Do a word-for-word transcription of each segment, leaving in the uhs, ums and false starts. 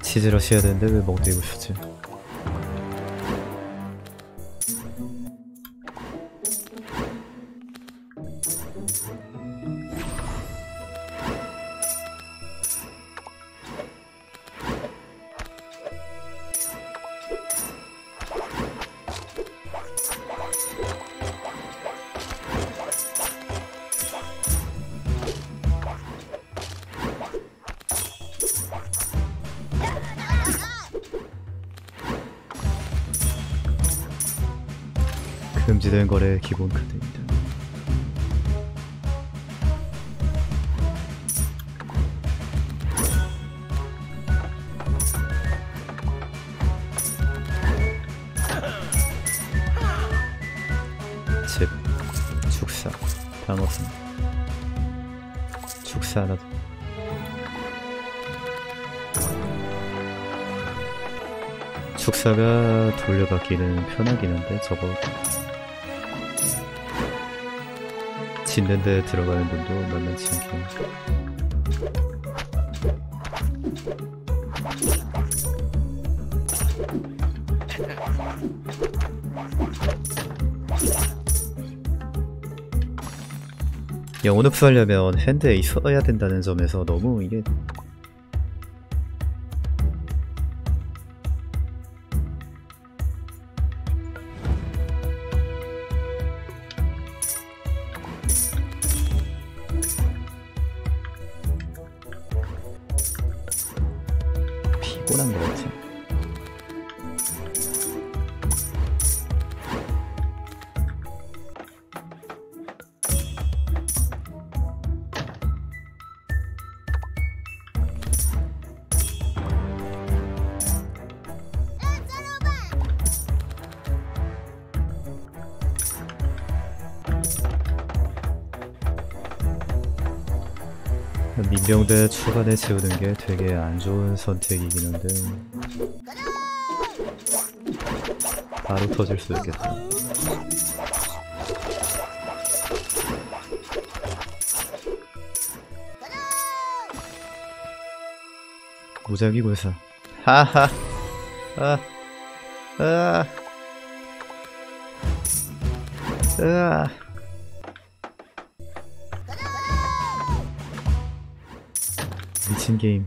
치즈러시 해야 되는데 왜 멍때리고 싶지? 금지된 거래 기본 카드입니다. 집, 축사, 방어선, 축사 하나 더. 축사가 돌려받기는 편하긴 한데 저거 짓는데 들어가는 돈도 만만치 않게. 영혼 흡수하려면 핸드에 있어야 된다는 점에서 너무 이게 피곤한 것 같아. 민병대 초반에 채우는 게 되게 안 좋은 선택이긴 한데 바로 터질 수도 있겠다. 무작위 골사. 하하. 아. 아. 아. 미친 게임.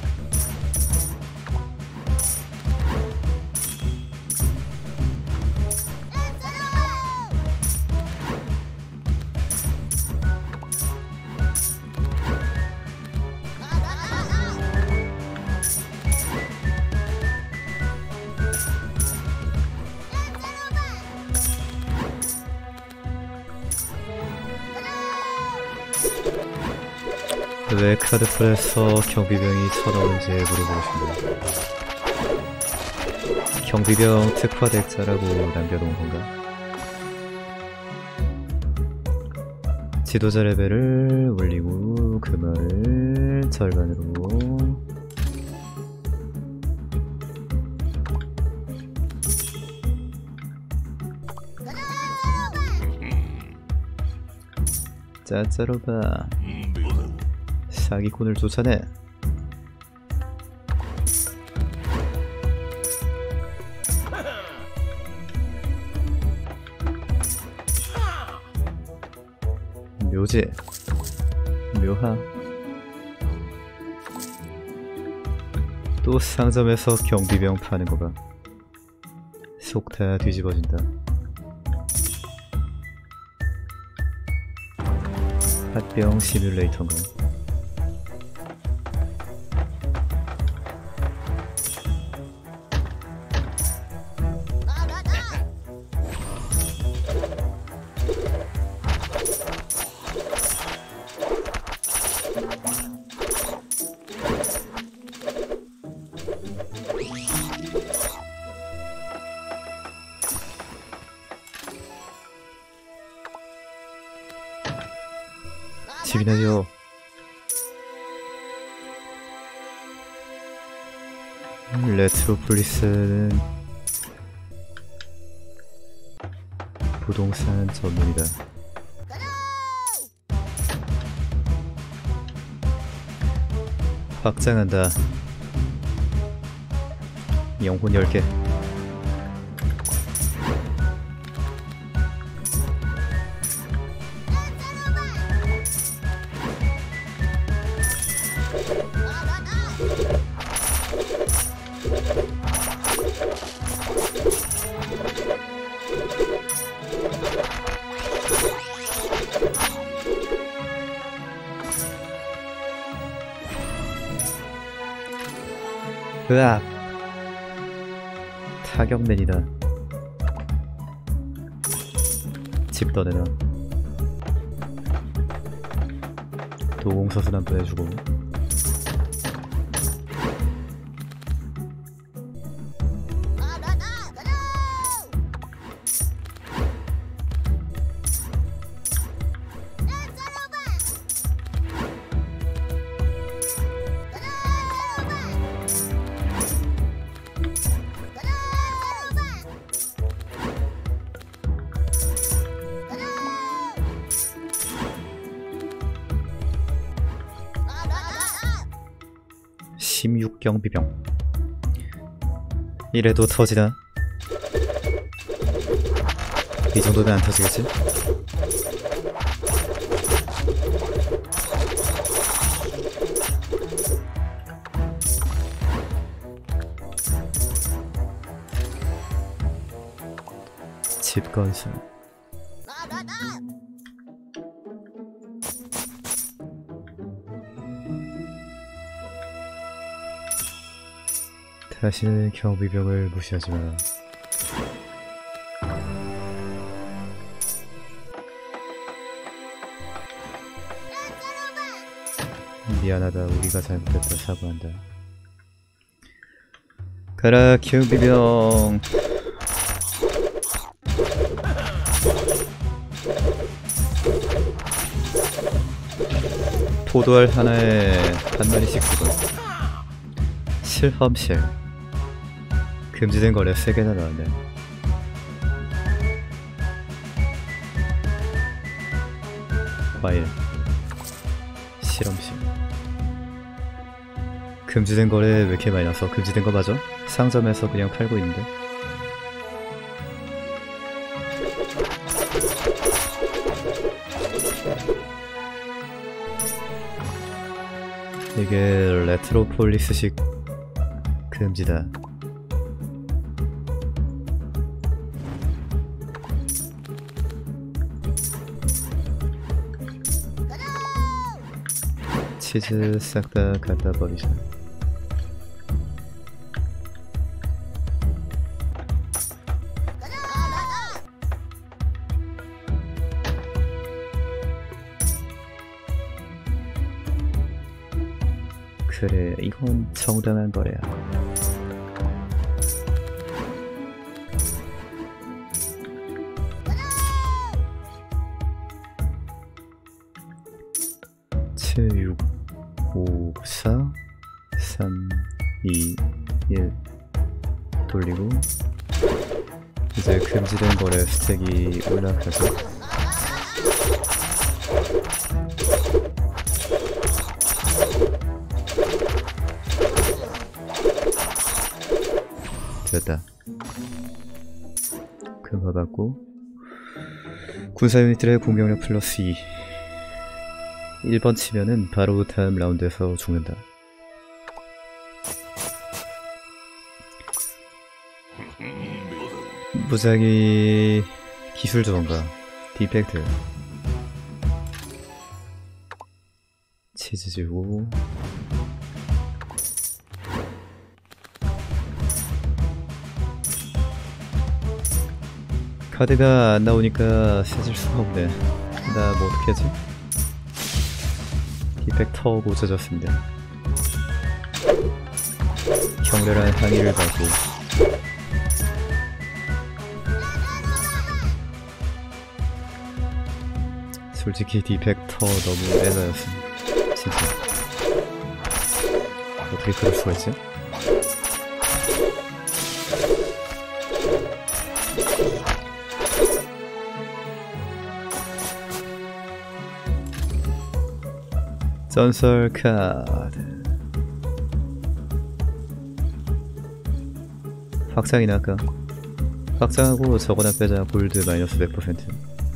왜 카드풀에서 경비병이 쳐나오는지 물어보고 싶네요. 경비병 특화 덱자라고 남겨놓은 건가? 지도자 레벨을 올리고 금화를 절반으로. 짜짜로바 사기꾼을 쫓아내. 묘지 묘하. 또 상점에서 경비병 파는 거가 속 다 뒤집어진다. 핫병 시뮬레이터인가? 집이나죠. 레트로폴리스는 부동산 전문이다. 확장한다. 영혼 열 개. 으악! 타격맨이다. 집 떠내놔. 도공서술 한 번 해주고. 십육경 비병. 이래도 터지나? 이 정도는 안 터지겠지? 집 건설. 다시는 경비병을 무시하지 마라. 미안하다. 우리가 잘못했다. 사과한다. 가라 경비병. 포도알 하나에 한 마리씩 주고. 실험실. 금지된 거래 세 개나 나왔네. 과일. 실험실. 금지된 거래 왜 이렇게 많이 나왔어? 금지된 거 맞아? 상점에서 그냥 팔고 있는데. 이게 레트로폴리스식 금지다. 치즈 싹 다 갖다 버리자. 그래, 이건 정당한 거래야. 칠, 육, 오, 사, 삼, 이, 일 돌리고 이제 금지된 거래 스택이 올라가서 됐다. 금화 받고 군사 유닛들의 공격력 플러스 이. 일 번 치면은 바로 다음 라운드에서 죽는다. 무작위 기술 조언가 디펙트. 치즈 주고 카드가 안 나오니까 세질 수가 없네. 나 뭐 어떻게 하지? 디펙터 고쳐졌습니다. 격렬한 항의를 받고 솔직히 디펙터 너무 애나였습니다. 진짜 어떻게 그럴 수가 있지? 전설 카드. 확장이나 할까? 확장하고 저거나 빼자. 골드 마이너스 백 퍼센트.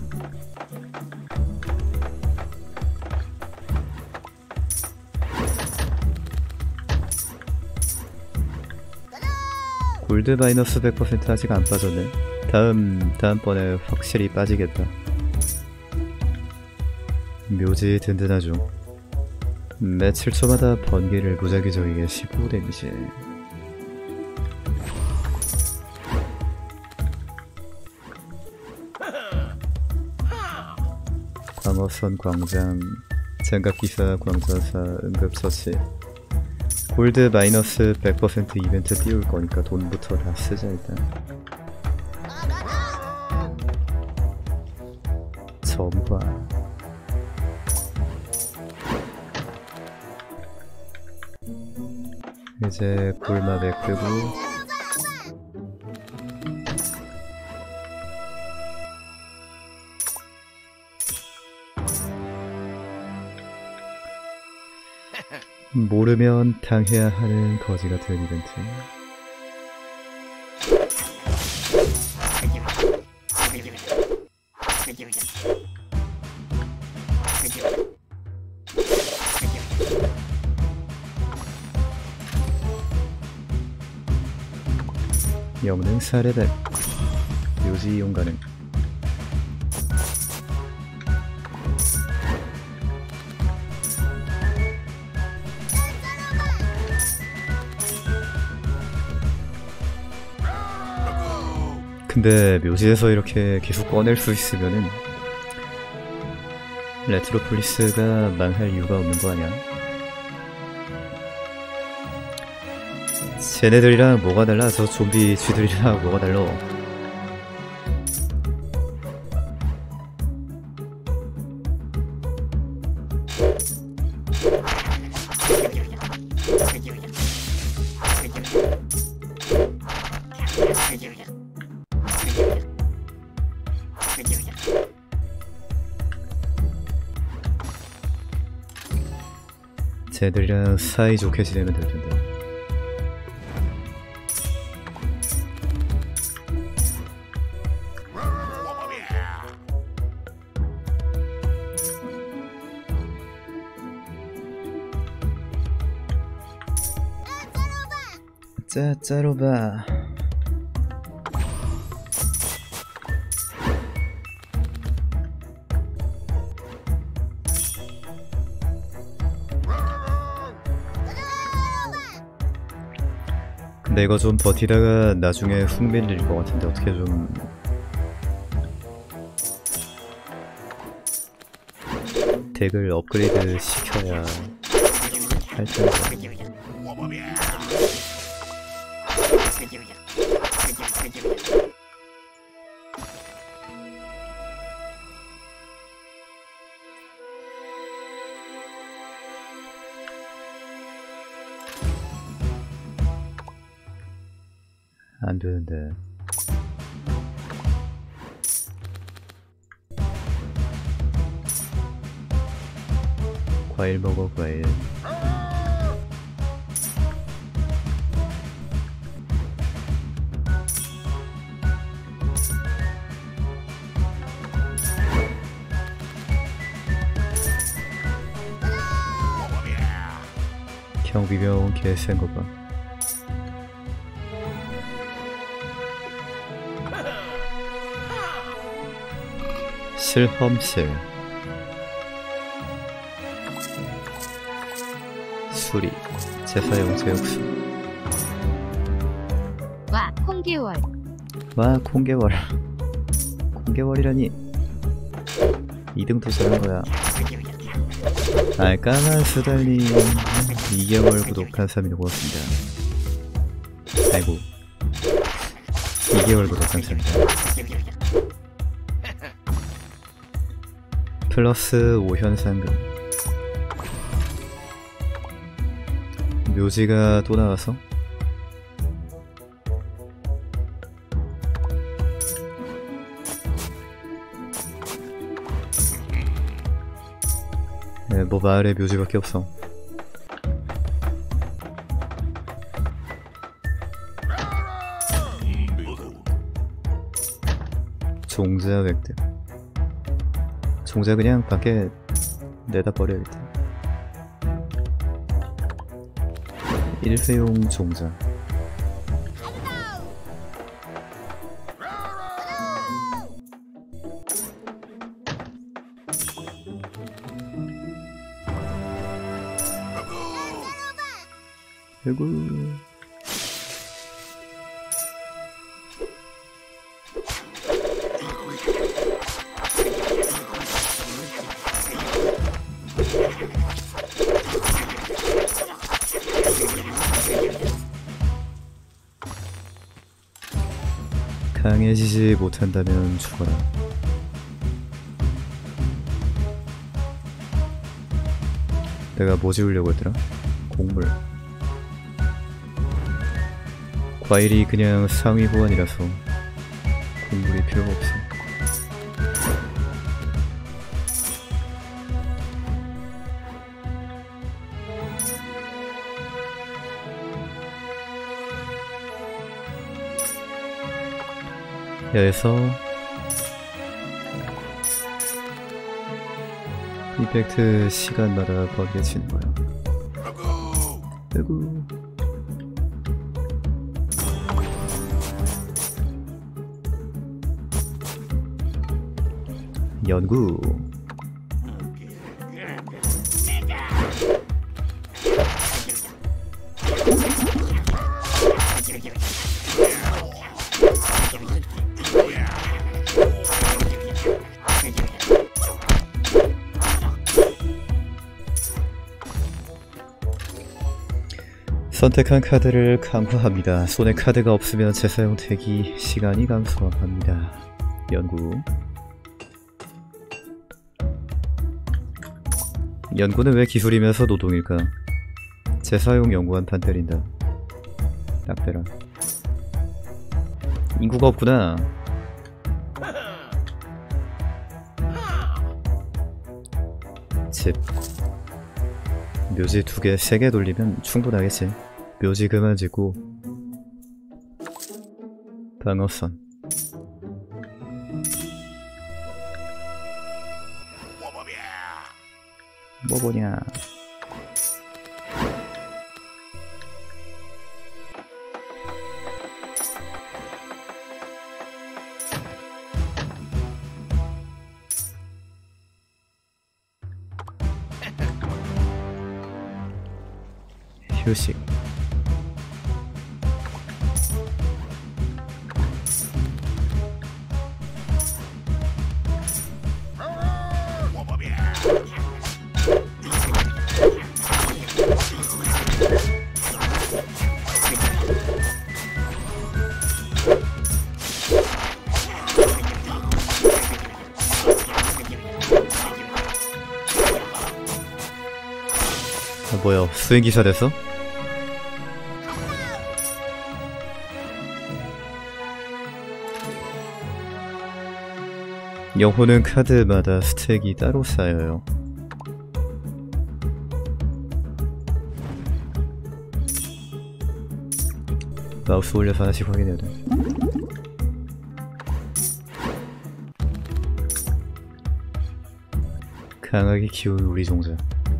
골드 마이너스 백 퍼센트 아직 안 빠졌네. 다음, 다음번에 확실히 빠지겠다. 묘지 든든하죠. 매 칠 초마다 번개를 무작위적이게 십오 데미지. 광어선 광장, 장갑기사, 광전사, 응급처치. 골드 마이너스 백 퍼센트 이벤트 띄울 거니까 돈부터 다 쓰자 일단. 점화. 이제 골마백 끄고 모르면 당해야 하는 거지 같은 이벤트. 영능 사 레벨 묘지 이용 가능. 근데 묘지에서 이렇게 계속 꺼낼 수 있으면은 레트로폴리스가 망할 이유가 없는 거 아니야? 쟤네들이랑 뭐가 달라? 저 좀비 쥐들이랑 뭐가 달라? 쟤들이랑 사이좋게 지내면 될 텐데. 짜, 짜로봐. 근데 이거 좀 버티다가 나중에 훅 밀릴 것 같은데 어떻게 좀 덱을 업그레이드 시켜야 할 텐데. 안 되는데. 과일 먹어, 과일. 경비병 개센 거 봐. 실험실 수리 재사용 제육수. 와 콩개월. 와 콩개월. 콩개월이라니. 이 등 도전한 거야. 알까만 수달님 이 개월 구독 감사합니다. 고맙습니다. 아이고 이 개월 구독 감사합니다. 플러스 오 현상금. 묘지가 또 나와서 네, 뭐 마을에 묘지밖에 없어. 종자 획득. 종자 그냥 밖에 내다 버려야겠다. 일회용 종자. 아이고. 강해지지 못한다면 죽어라. 내가 뭐 지우려고 했더라? 곡물. 과일이 그냥 상위 보안이라서 곡물이 필요가 없어. 여기서 이펙트 시간마다 버려지는 거야. 아이고. 연구. 선택한 카드를 강화합니다. 손에 카드가 없으면 재사용 대기 시간이 감소합니다. 연구. 연구는 왜 기술이면서 노동일까? 재사용 연구한 판 때린다. 딱 대라. 인구가 없구나. 집. 묘지 두 개, 세 개 돌리면 충분하겠지. 묘지 그만 짓고. 방어선. 뭐 보냐. 휴식. 아, 뭐야, 수행기사 됐어? 영혼은 카드마다 스택이 따로 쌓여요. 마우스 올려서 하나씩 확인해야 돼. 강하게 키운 우리 종자.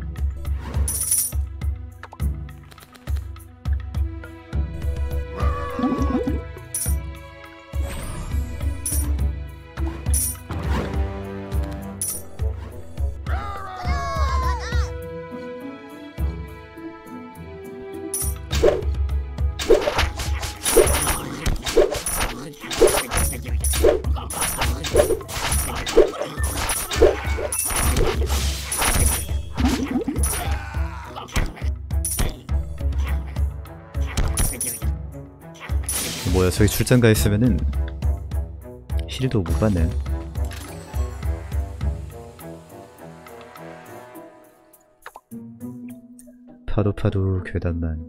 뭐야, 저기 출장 가 있으면은 힐도 못 받네. 파도 파도 괴담만.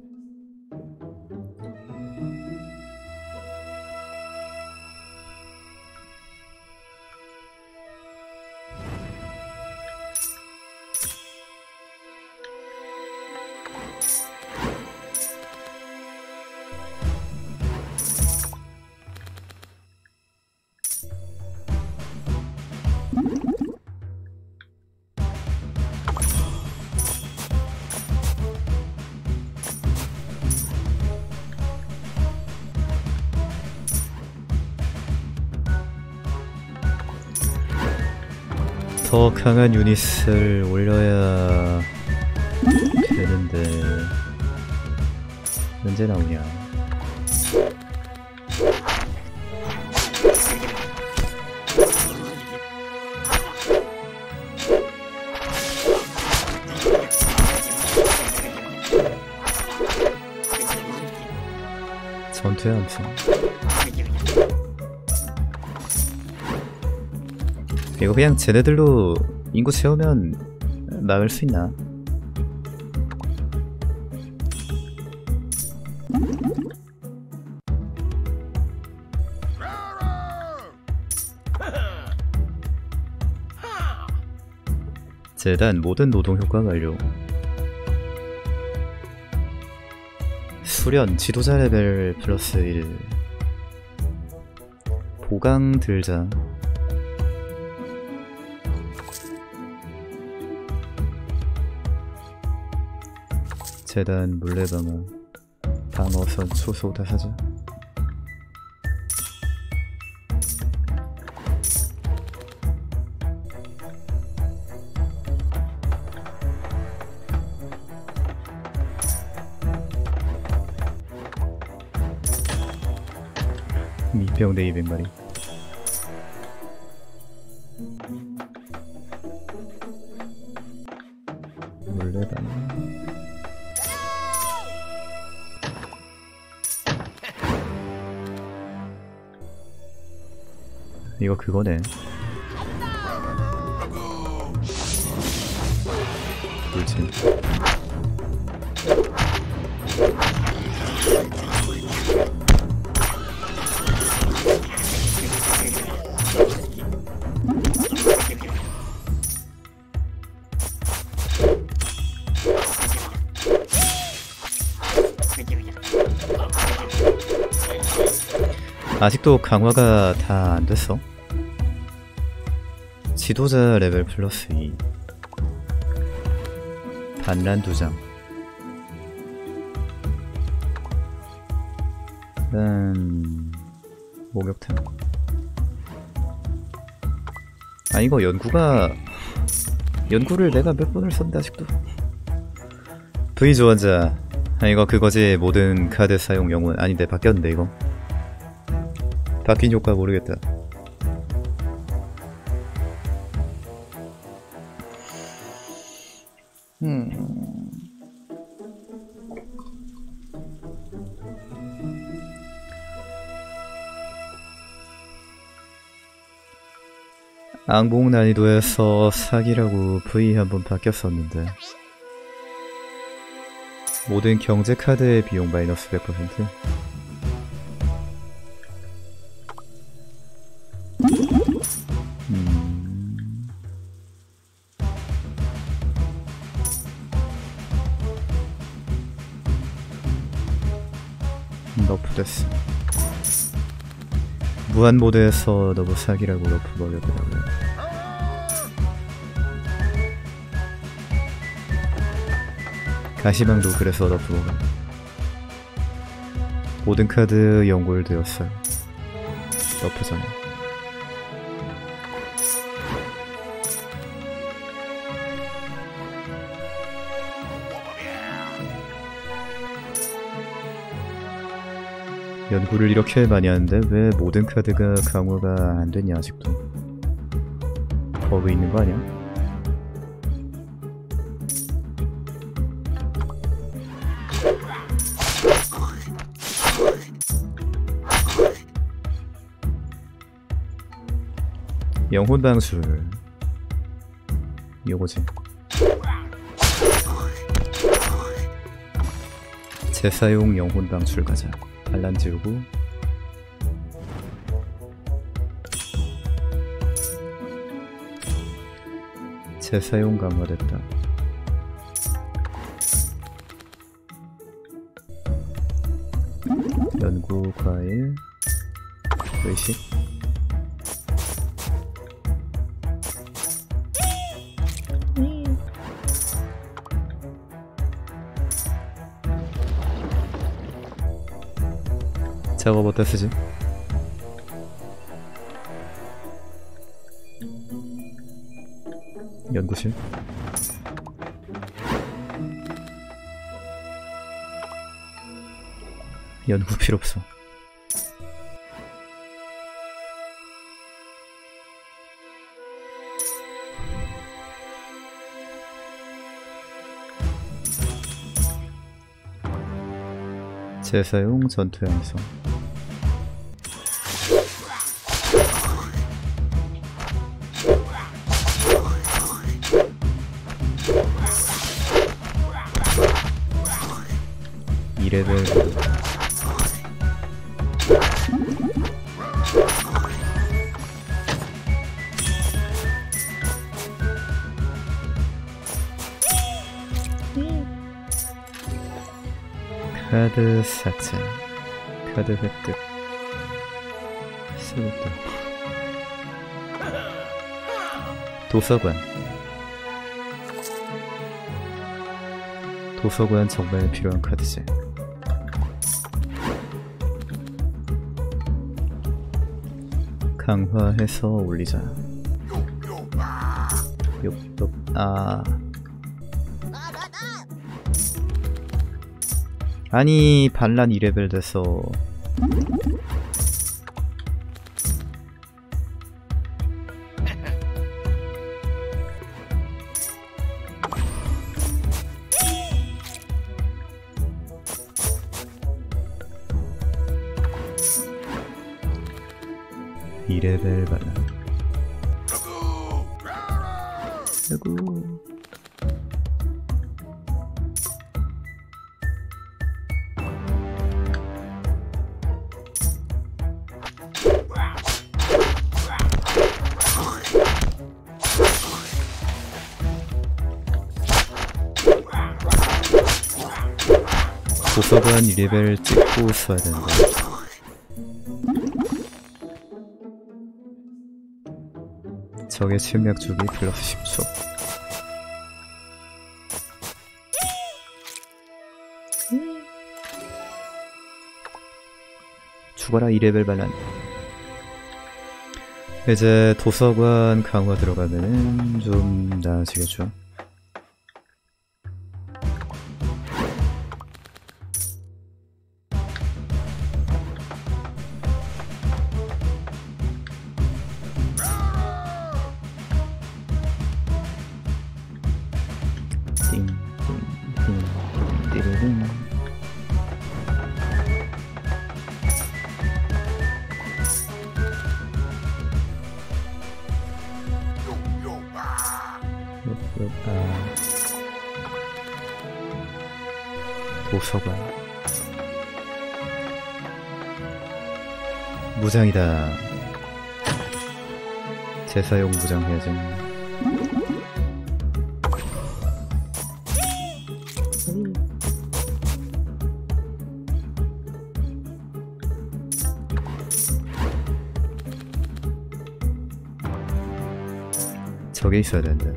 더 강한 유닛을 올려야 되는데 언제 나오냐. 전투의 함성. 이거 그냥 쟤네들로 인구 채우면 막을 수 있나? 재단 모든 노동 효과 완료. 수련 지도자 레벨 플러스 일. 보강 들자. 재단 물레방어 방어선 초소 다 사자. 미병대 이백 마리. 물레방어. 이거 그거네. 돌진. 아직도 강화가 다 안 됐어. 지도자 레벨 플러스 이. 반란 두 장. 음... 목욕탕. 아 이거 연구가... 연구를 내가 몇 번을 썼는데 아직도. V 조언자. 아 이거 그거지. 모든 카드 사용 영혼. 아닌데 바뀌었는데 이거. 바뀐 효과 모르겠다. 음... 앙봉 난이도에서 사기라고 V 한번 바뀌었었는데 모든 경제 카드의 비용 마이너스 백 퍼센트. 음... 너프 됐어. 무한 모드에서 너무 사기라고 너프 먹였더라고요. 가시방도 그래서 너프 먹어. 모든 카드 연골되었어요. 너프 전에. 연구를 이렇게 많이 하는데 왜 모든 카드가 강화가 안 됐냐 아직도. 버그 있는 거 아니야? 영혼 방출. 요거지. 재사용 영혼 방출 가자. 반란 지우고 재사용 강화됐다. 연구 과일 의식. 작업 어디다 쓰지? 연구실. 연구 필요 없어. 재사용 전투 양성. 이 레벨. 카드 삭제. 카드 획득. 쓰겠다. 도서관. 도서관 정말 필요한 카드지. 강화해서 올리자. 욕욕. 아. 아니 반란 이 레벨 돼서 이 레벨 반란. 아이고. 도서관 이 레벨 찍고 써야 된다. 적의 침략 주기 플러스 십 초. 죽어라 이 레벨 반란. 이제 도서관 강화 들어가면은 좀 나아지겠죠. 아, 도서관 무장이다. 재사용 무장 해야지. 저게 있어야 되는데.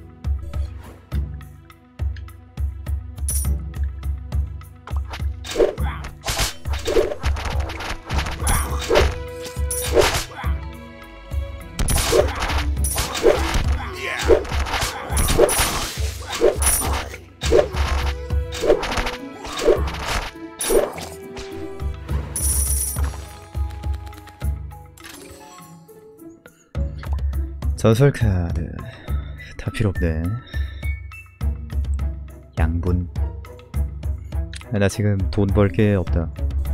전설 카드 다 필요 없네. 양분. 아, 나 지금 돈 벌 게 없다.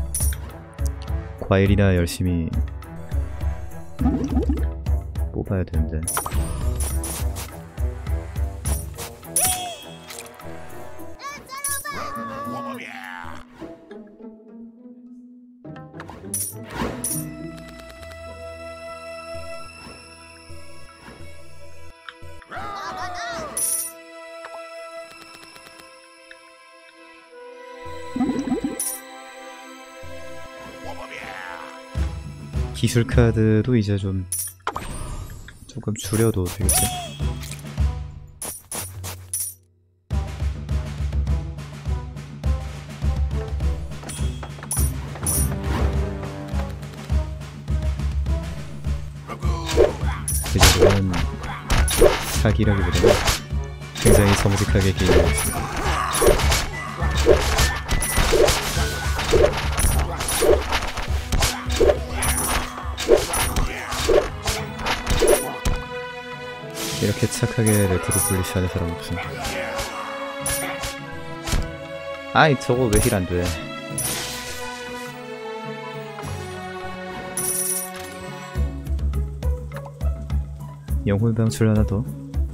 과일이나 열심히 뽑아야 되는데. 기술 카드도 이제 좀 조금 줄여도 되겠지? 이제는 사기라기보다는 굉장히 정직하게 게임하고 있습니다. 이렇게 착하게 레트로 폴리스 하는 사람 없음. 아이 저거 왜 힐 안돼. 영혼 방출 하나 더.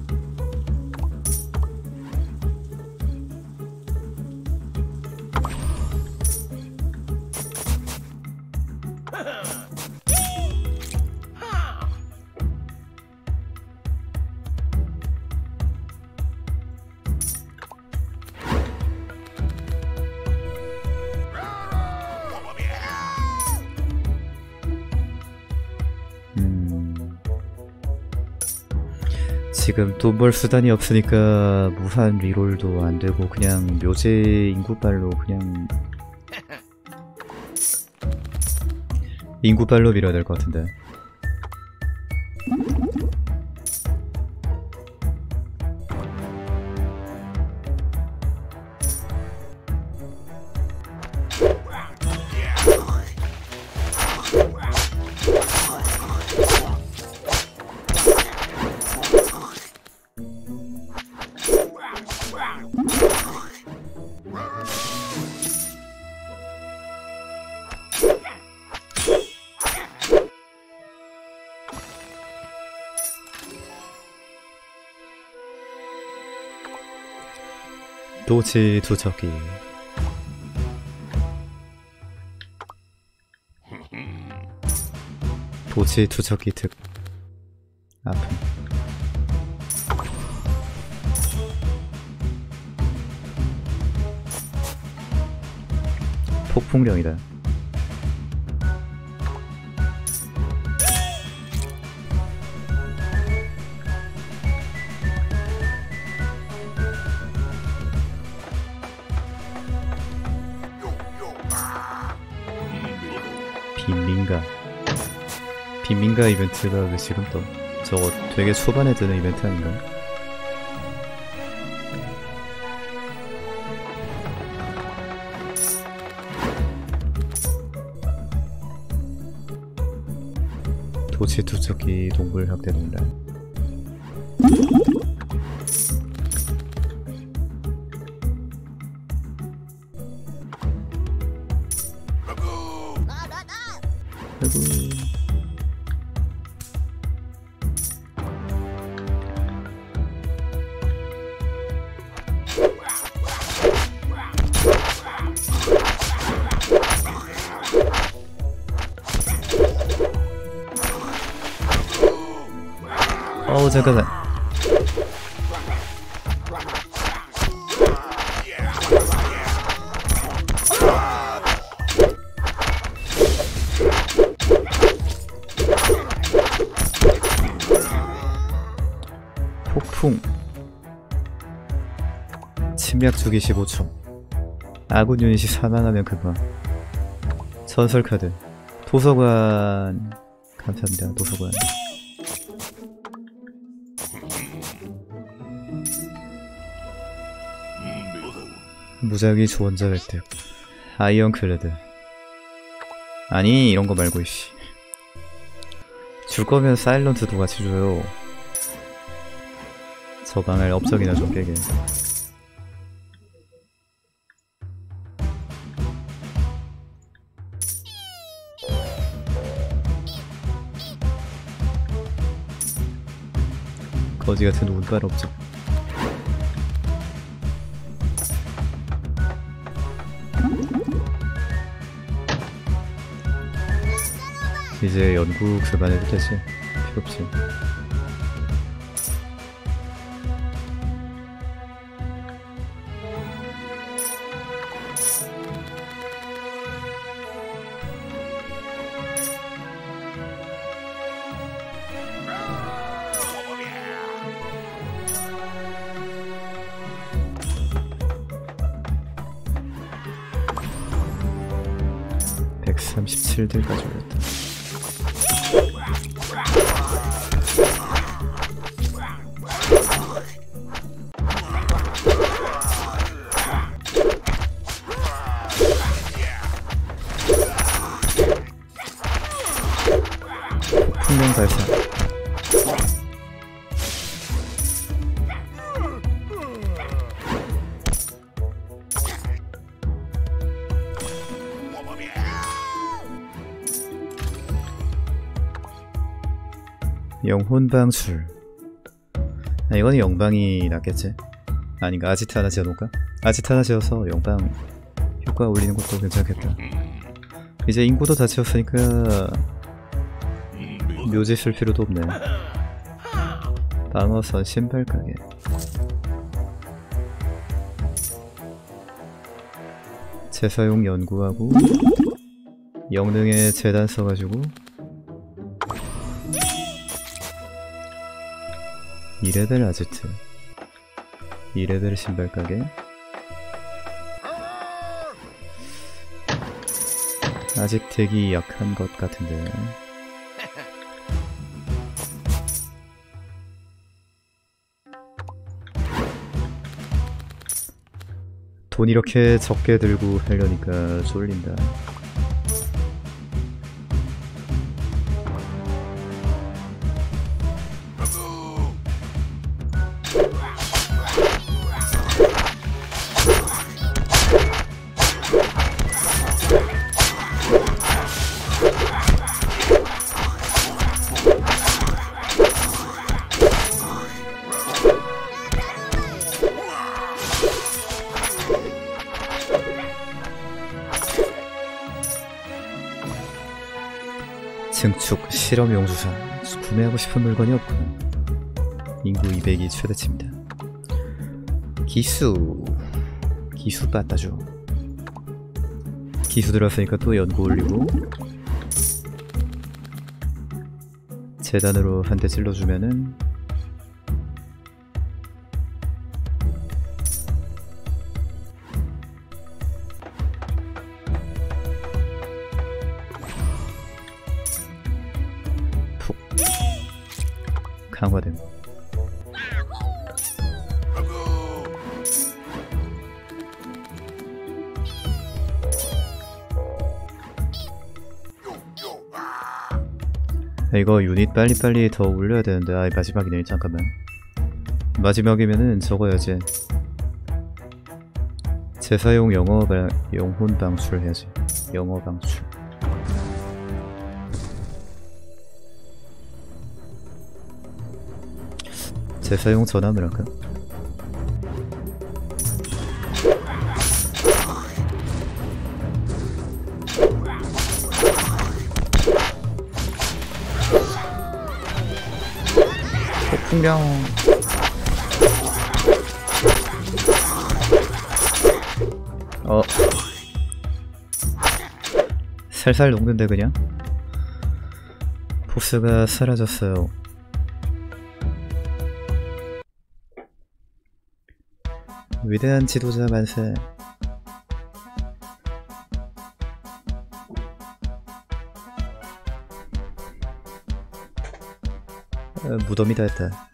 지금 돈 벌 수단이 없으니까 무한 리롤도 안되고 그냥 묘제 인구발로 그냥 인구발로 밀어야 될 것 같은데. 도치 투척기. 도치 투척기 특. 아픔. 폭풍령이다. 빈민가. 빈민가 이벤트가 왜 지금 떠? 저거 되게 초반에 뜨는 이벤트 아닌가? 도치 투척기 동물 학대 논란. 아이고. 어우 잠깐만. 폭풍. 침략 주기 십오 초. 아군 유닛이 사망하면 그만. 전설 카드. 도서관. 감사합니다. 도서관. 무작위 조언자 획득. 아이언클레드. 아니 이런거 말고 이씨. 줄거면 사일런트도 같이 줘요. 저 방을 업적이나 좀 깨게. 거지같은 운빨 업적. 이제 연구 그만해도 되지. 필요 없지. 백삼십칠 딜까지 올렸다. 풍령 발사. 영혼 방출. 아, 이거는 영방이 낫겠지? 아닌가? 아지트 하나 지어놓을까? 아지트 하나 지어서 영방 효과 올리는 것도 괜찮겠다. 이제 인구도 다 채웠으니까 묘지 쓸 필요도 없네. 방어선 신발 가게. 재사용 연구하고 영능에 재단 써가지고 이 레벨 아지트, 이 레벨 신발 가게. 아직 덱이 약한 것 같은데. 돈 이렇게 적게 들고 하려니까 쫄린다. 증축 실험 용수사. 구매하고 싶은 물건이 없군. 인구 이백이 최대치입니다. 기수 기수 빠따줘. 기수 들어왔으니까 또 연구 올리고 재단으로 한 대 찔러주면은 푹 강화됨. 이거 유닛 빨리빨리 더 올려야 되는데. 아, 마지막이네. 잠깐만. 마지막이면은 적어야지. 재사용 영어 방, 영혼 방출 해야지. 영어 방출. 재사용 전함을 할까? 풍령. 어 살살 녹는데 그냥? 보스가 사라졌어요. 위대한 지도자 만세. 어, 무덤이 다 했다.